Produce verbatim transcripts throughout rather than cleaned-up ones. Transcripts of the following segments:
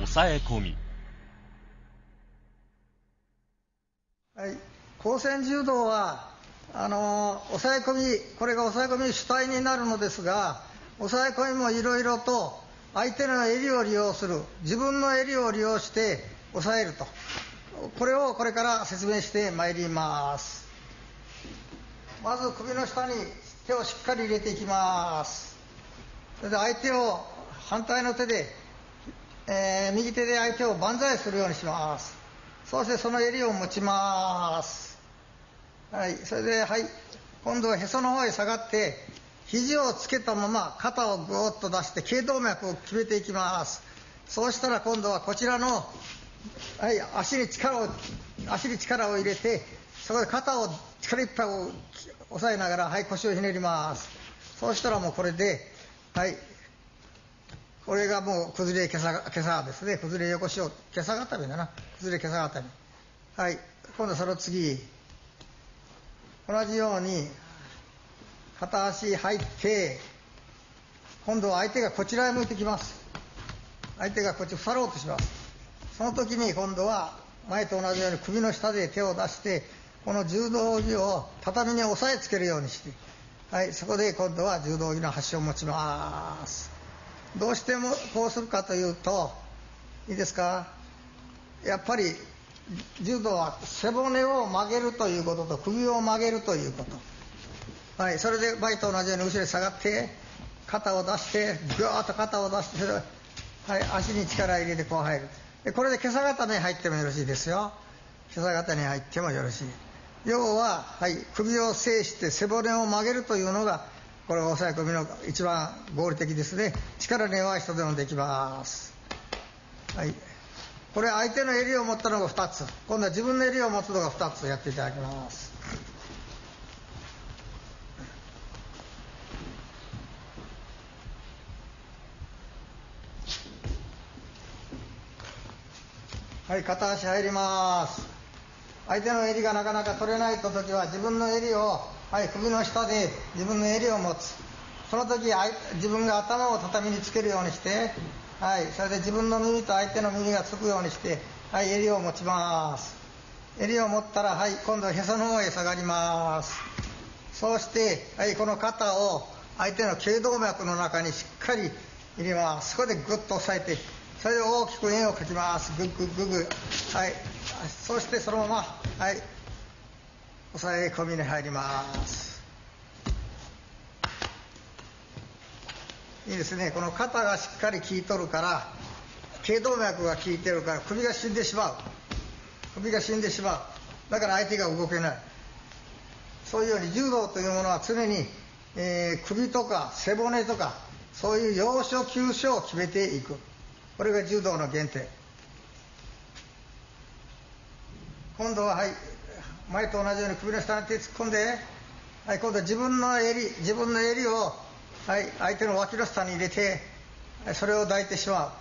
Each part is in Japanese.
抑え込み。 はい、光線柔道はあの抑え込み、これが抑え込み主体になるのですが、抑え込みもいろいろと相手の襟を利用する、自分の襟を利用して抑えると、これをこれから説明してまいります。まず首の下に手をしっかり入れていきます。それで相手を反対の手で、えー、右手で相手を万歳するようにします。そしてその襟を持ちます。はい、それで、はい、今度はへその方へ下がって肘をつけたまま肩をぐーっと出して頸動脈を決めていきます。そうしたら今度はこちらの、はい、足に力を足に力を入れて、そこで肩を力いっぱいを押さえながら、はい、腰をひねります。そうしたらもうこれで、はい、これがもう崩れ今朝今朝ですね、崩れ横しよう、今朝固めだな、崩れ今朝固め。はい、今度その次同じように片足入って、今度は相手がこちらへ向いてきます。相手がこっちを去ろうとします。その時に今度は前と同じように首の下で手を出して、この柔道着を畳に押さえつけるようにして、はい、そこで今度は柔道着の端を持ちます。どうしてもこうするかというと、いいですか、やっぱり柔道は背骨を曲げるということと首を曲げるということ、はい、それで前と同じように後ろに下がって肩を出してぐーっと肩を出して、はい、足に力入れてこう入る。でこれで今朝固めに入ってもよろしいですよ。今朝固めに入ってもよろしい。要は、はい、首を制して背骨を曲げるというのがこれは抑え込みの一番合理的ですね。力の弱い人でもできます。はい、これ相手の襟を持ったのがふたつ、今度は自分の襟を持つのがふたつやっていただきます。はい、片足入ります。相手の襟がなかなか取れないときは自分の襟を、はい、首の下で自分の襟を持つ。その時自分が頭を畳につけるようにして、はい、それで自分の耳と相手の耳がつくようにして、はい、襟を持ちます。襟を持ったら、はい、今度はへその方へ下がります。そうして、はい、この肩を相手の頸動脈の中にしっかり入れます。そこでグッと押さえて、それで大きく円を描きます。グッグッグッグッ、はい、そしてそのまま、はい、押さえ込みに入ります。いいですね。この肩がしっかり効いとるから、頸動脈が効いてるから首が死んでしまう。首が死んでしまう。だから相手が動けない。そういうように柔道というものは常に、えー、首とか背骨とかそういう要所急所を決めていく。これが柔道の原点。今度は、はい、前と同じように首の下に手突っ込んで、はい、今度は自分の襟自分の襟を、はい、相手の脇の下に入れて、それを抱いてしま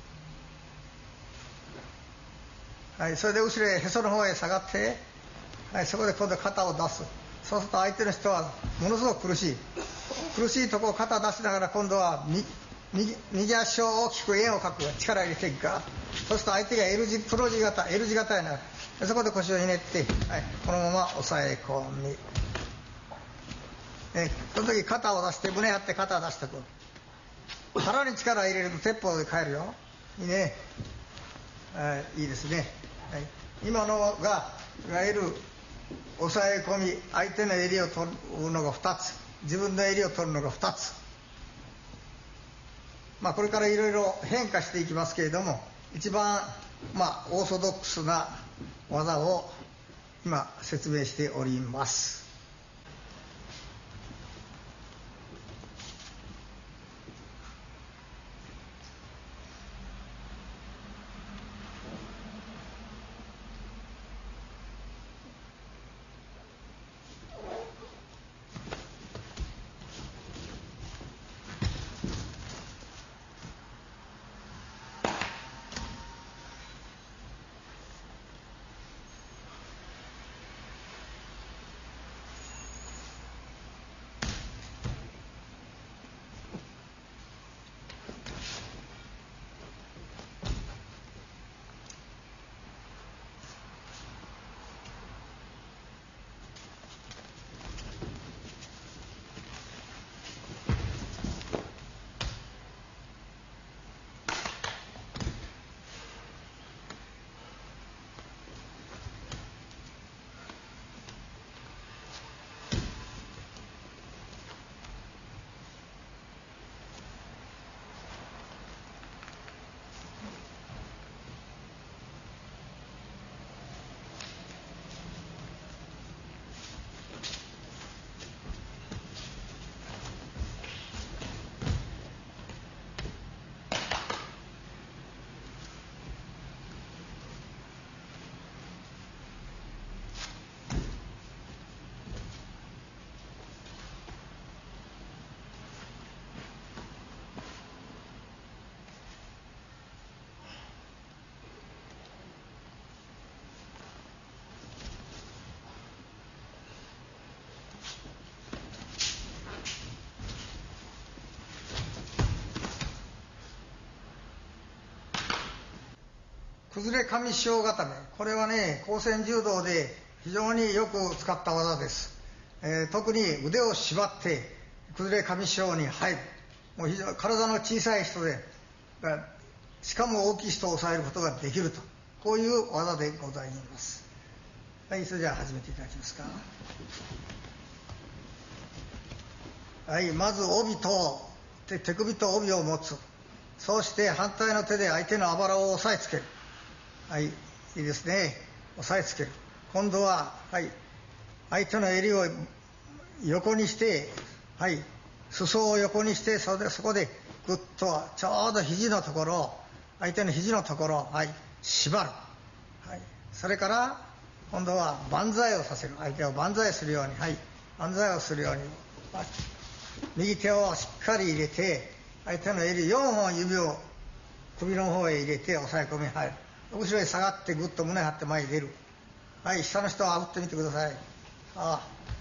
う。はい、それで後ろへへその方へ下がって、はい、そこで今度肩を出す。そうすると相手の人はものすごく苦しい苦しいとこを肩出しながら、今度は 右, 右足を大きく円を描く、力入れていくか。そうすると相手が L 字プロ字型 L 字型になる。そこで腰をひねって、はい、このまま押さえ込み、えその時肩を出して胸張って肩を出してく。腹に力を入れると鉄砲で帰るよ。いいね、はい、いいですね、はい、今のがいわゆる抑え込み、相手の襟を取るのがふたつ、自分の襟を取るのがふたつ。まあこれからいろいろ変化していきますけれども、一番まあオーソドックスな技を今説明しております。 崩れ上師匠固め、これはね、光線柔道で非常によく使った技です。えー、特に腕を縛って崩れ上師匠に入る。もう非常に体の小さい人で、しかも大きい人を抑えることができると、こういう技でございます。はい、それじゃあ始めていただけますか。はい、まず帯と手、手首と帯を持つ。そうして反対の手で相手のあばらを押さえつける。はい、いいですね。押さえつける。今度は、はい、相手の襟を横にして、はい、裾を横にして、それでそこでぐっとちょうど肘のところ、相手の肘のところ、はい、縛る。はい、それから今度は万歳をさせる。相手を万歳するように、はい、万歳をするように、はい、右手をしっかり入れて、相手の襟よんほん指を首の方へ入れて押さえ込み入る。後ろへ下がってぐっと胸張って前に出る。はい、下の人は打ってみてください。ああ、